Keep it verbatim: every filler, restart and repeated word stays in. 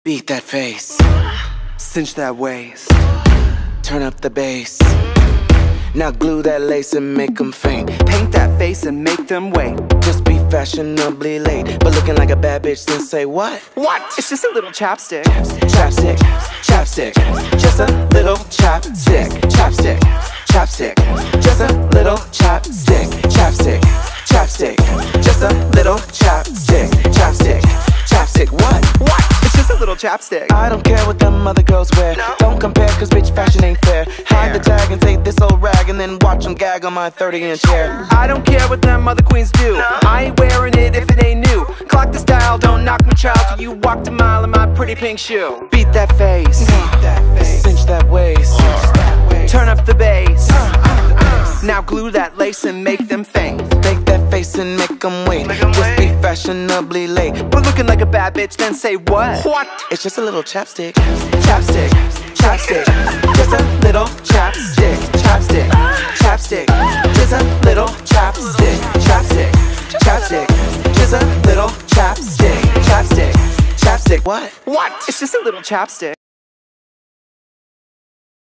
Beat that face, cinch that waist, turn up the bass. Now glue that lace and make them faint. Paint that face and make them wait. Just be fashionably late, but looking like a bad bitch, then say what? What? It's just a little chapstick. Chapstick, chapstick, just a little chapstick. Chapstick, chapstick, just a little chapstick. Chapstick, chapstick, just a little chapstick. Chapstick, chapstick, what? What? It's just a little chapstick. I don't care what them other girls wear. No. Don't compare, cause bitch fashion ain't fair. Hide the tag and take this old rag and then watch them gag on my thirty inch hair. I don't care what them other queens do. No. I ain't wearing it if it ain't new. Clock the style, don't knock me child till you walked a mile in my pretty pink shoe. Beat that face, Beat that face, cinch that waist, cinch that waist. Turn up the bass. Now glue that lace and make them faint. Make that face and make them wait. Make 'em Just wait. be fashionably late. But looking like a bad bitch, then say what? What? It's just a little chapstick. Chapstick, chapstick, just a little chapstick. Chapstick, chapstick, just a little chapstick. Chapstick, chapstick, just a little chapstick. Chapstick, chapstick, what? What? It's just a little chapstick.